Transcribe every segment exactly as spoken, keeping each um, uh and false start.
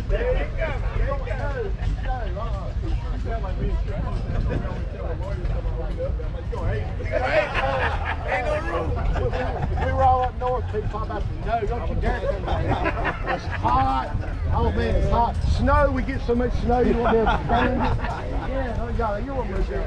There you go. There you go. You sound like me. Ain't no room. We were all up north. People talk about the no. Don't you dare come back. It's hot. Oh man, it's hot. Snow. We get so much snow you won't be able to stand it. Yeah. Oh God, you won't move there.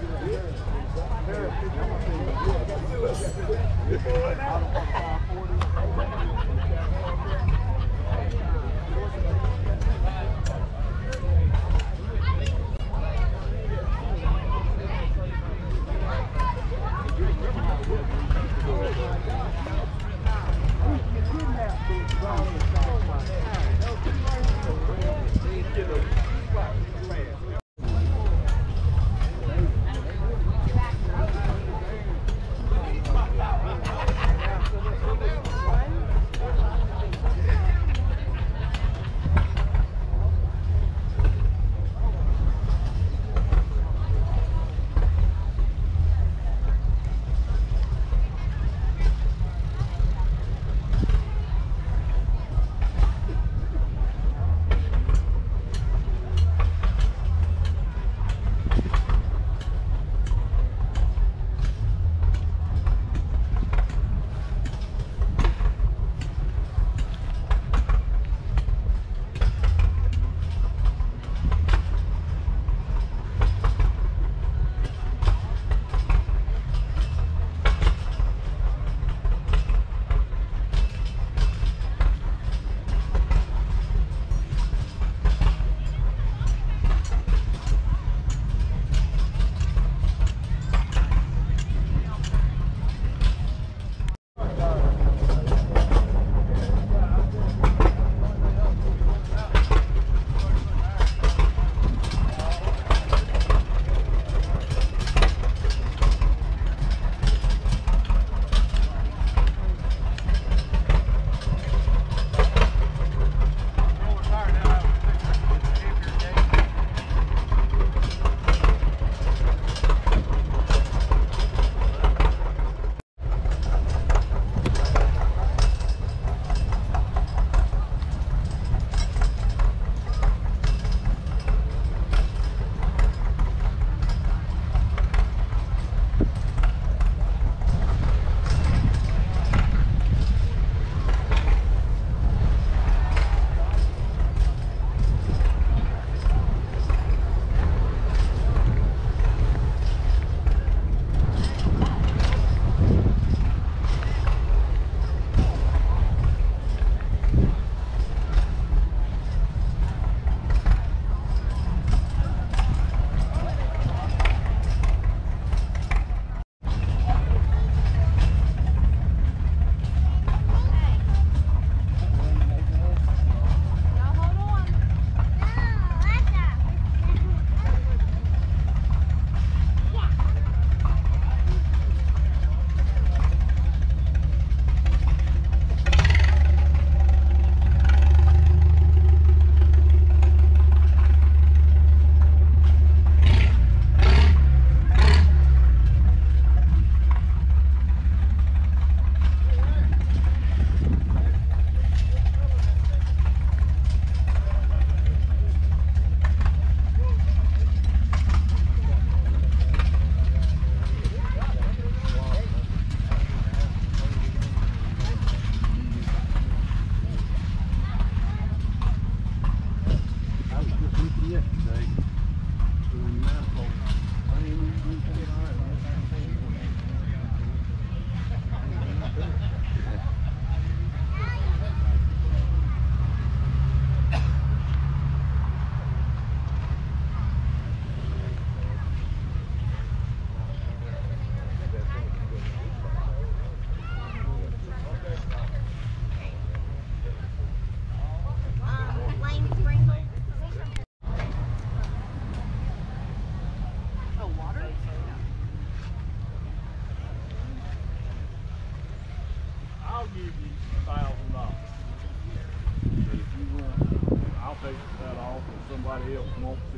somebody else wants it.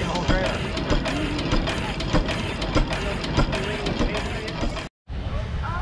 Oh,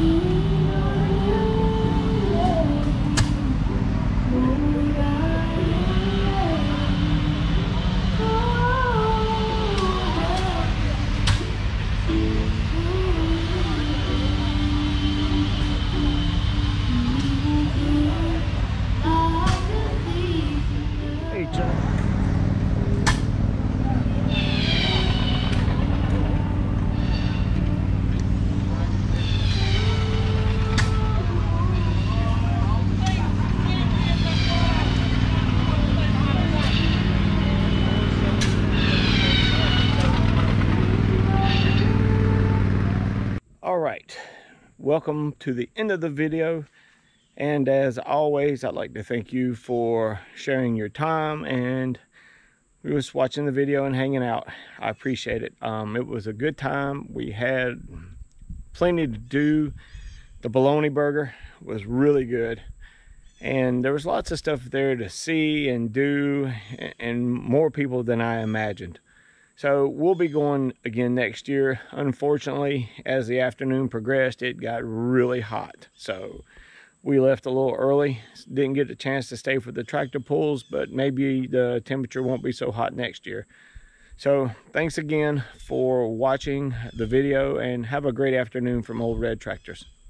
Hey, Chuck. All right, welcome to the end of the video, and as always, I'd like to thank you for sharing your time and just watching the video and hanging out. I appreciate it. Um, it was a good time. We had plenty to do. The bologna burger was really good, and there was lots of stuff there to see and do, and more people than I imagined. So we'll be going again next year. Unfortunately, as the afternoon progressed, it got really hot. So we left a little early. Didn't get a chance to stay for the tractor pulls, but maybe the temperature won't be so hot next year. So thanks again for watching the video, and have a great afternoon from Old Red Tractors.